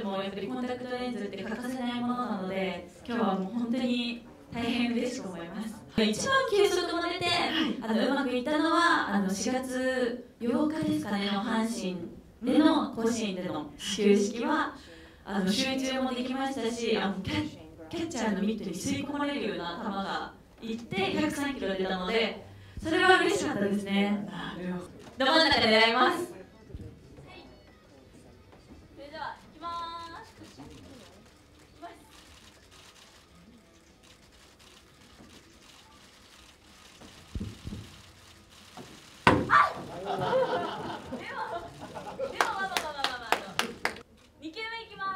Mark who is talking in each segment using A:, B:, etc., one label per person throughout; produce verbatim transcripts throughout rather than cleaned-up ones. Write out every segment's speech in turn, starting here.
A: もやっぱりコンタクトレンズって欠かせないものなので、今日はもう本当に大変嬉しく思います。一番休息も出て、あのうまくいったのはあのしがつようかですかねの阪神での甲子園での始球式はあの集中もできましたし、あのキャキャッチャーのミットに吸い込まれるような球がいってひゃくさんキロ出たので、それは嬉しかったですね。ど真ん中で狙います。それでは行きます。に球目いきます。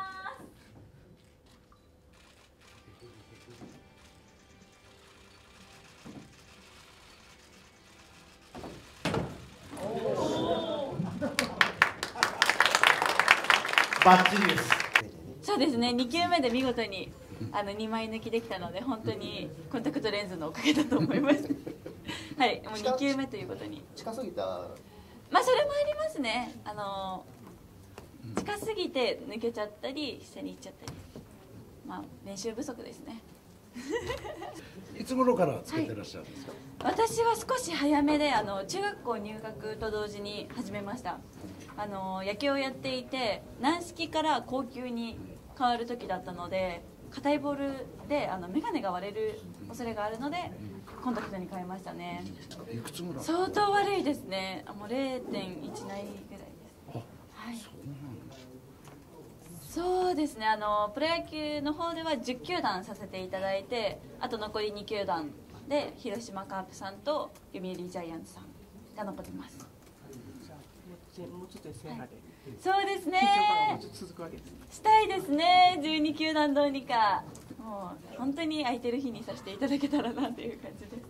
B: バッチリです。
A: そうですね、に球目で見事にあのにまい抜きできたので、本当にコンタクトレンズのおかげだと思いますはい、もうに球目ということに
B: 近すぎた。
A: まあそれもありますね。あの近すぎて抜けちゃったり下に行っちゃったり、まあ練習不足ですね
C: いつ頃からつけてらっしゃるんですか？
A: はい、私は少し早めで、あの中学校入学と同時に始めました。あの野球をやっていて軟式から硬球に変わる時だったので、硬いボールであの眼鏡が割れる恐れがあるのでコンタクトに変えましたね。
C: いくつぐらい？
A: 相当悪いですね。もう れいてんいち ないぐらいです。
C: あ、
A: はい、
C: そうなんだ。
A: そうですね、あのプロ野球の方ではじゅっ球団させていただいて、あと残りに球団で広島カープさんと読売ジャイアンツさんが残ってます。
D: もうちょっとですね、はい、
A: そうですね、
D: 続くわけですね。
A: したいですね、じゅうに球団どうにか、もう本当に空いてる日にさせていただけたらなという感じです。